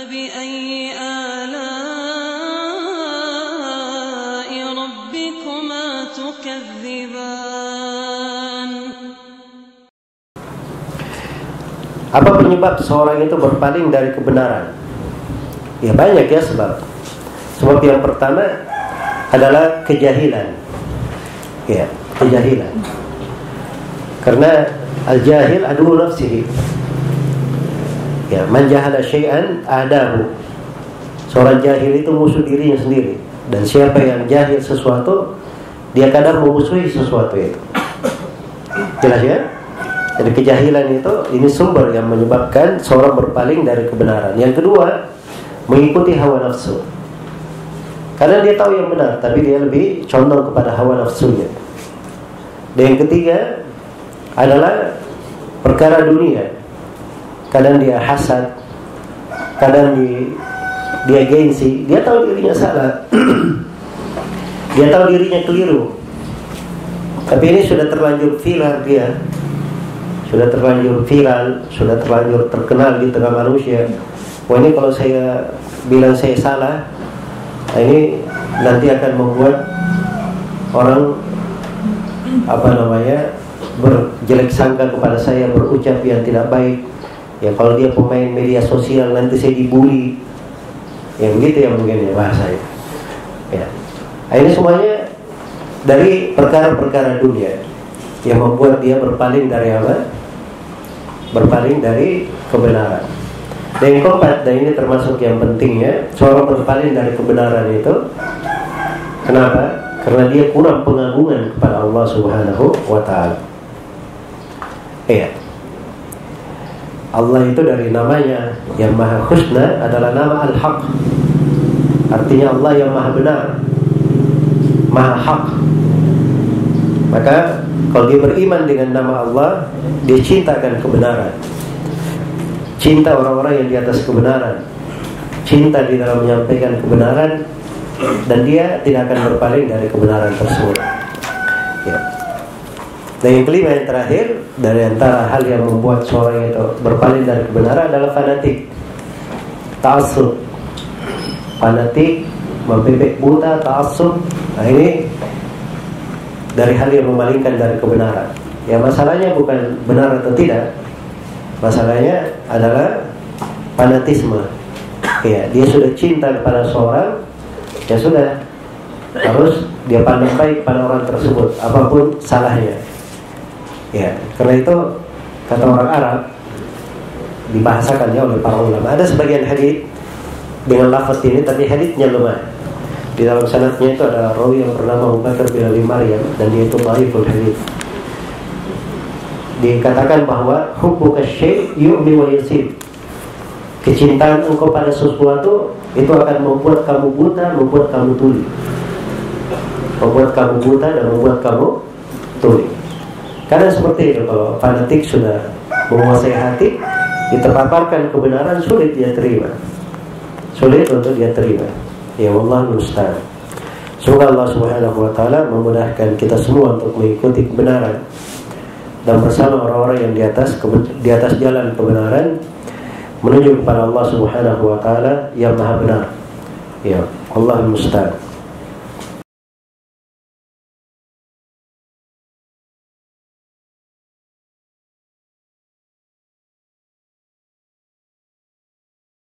فبأي آلاء ربكما تكذبان. Apa penyebab seorang itu berpaling dari kebenaran? Ya banyak ya sebab. Sebab yang pertama adalah kejahilan. Ya, kejahilan. Karena al-jahil adu nafsihi. Ya, man jahala syai'an adahu. Seorang jahil itu musuh dirinya sendiri. Dan siapa yang jahil sesuatu, dia kadang memusuhi sesuatu itu. Jelas ya? Jadi kejahilan itu ini sumber yang menyebabkan seorang berpaling dari kebenaran. Yang kedua, mengikuti hawa nafsu. Karena dia tahu yang benar, tapi dia lebih condong kepada hawa nafsunya. Dan yang ketiga adalah perkara dunia. Kadang dia hasad, kadang dia gengsi. Dia tahu dirinya salah, dia tahu dirinya keliru, tapi ini sudah terlanjur viral dia. Sudah terlanjur viral, sudah terlanjur terkenal di tengah manusia. Wah, ini kalau saya bilang saya salah, ini nanti akan membuat orang berjelek sangka kepada saya, berucap yang tidak baik. Ya kalau dia pemain media sosial nanti saya dibully. Ya begitu ya mungkin ya bahasanya. Ya. Nah, ini semuanya dari perkara-perkara dunia yang membuat dia berpaling dari apa? Berpaling dari kebenaran. Dan yang keempat, dan ini termasuk yang pentingnya, seorang berpaling dari kebenaran itu kenapa? Karena dia kurang pengagungan kepada Allah Subhanahu wa ta'ala. Iya. Allah itu dari namanya yang maha husna adalah nama Al-Haq. Artinya Allah yang maha benar, maha hak. Maka kalau dia beriman dengan nama Allah, dia cintakan kebenaran, cinta orang-orang yang di atas kebenaran, cinta di dalam menyampaikan kebenaran, dan dia tidak akan berpaling dari kebenaran tersebut. Ya. Dan yang kelima, yang terakhir, dari antara hal yang membuat seorang itu berpaling dari kebenaran adalah fanatik, ta'assub. Fanatik, membebek buta, ta'assub. Nah ini dari hal yang memalingkan dari kebenaran. Ya masalahnya bukan benar atau tidak, masalahnya adalah fanatisme. Ya, dia sudah cinta kepada seorang, ya sudah harus dia pandang baik pada orang tersebut, apapun salahnya. Ya, karena itu kata orang Arab dibahasakannya oleh para ulama. Ada sebagian hadits dengan lafaz ini, tapi haditsnya lemah. Di dalam sanadnya itu ada rawi yang bernama Abu Bakar bin Abi Maryam, dan dia itu dhaiful hadits. Dikatakan bahwa hubbuka syai' yu'mi wa yasib. Kecintaan engkau pada sesuatu itu akan membuat kamu buta, membuat kamu tuli. Membuat kamu buta dan membuat kamu tuli. Karena seperti itu, kalau fanatik sudah menguasai hati, diterpaparkan kebenaran sulit dia terima. Sulit untuk dia terima. Ya Allah musta'an. Semoga Allah Subhanahu wa ta'ala memudahkan kita semua untuk mengikuti kebenaran dan bersama orang-orang yang di atas jalan kebenaran menuju kepada Allah Subhanahu wa ta'ala yang maha benar. Ya Allah musta'an.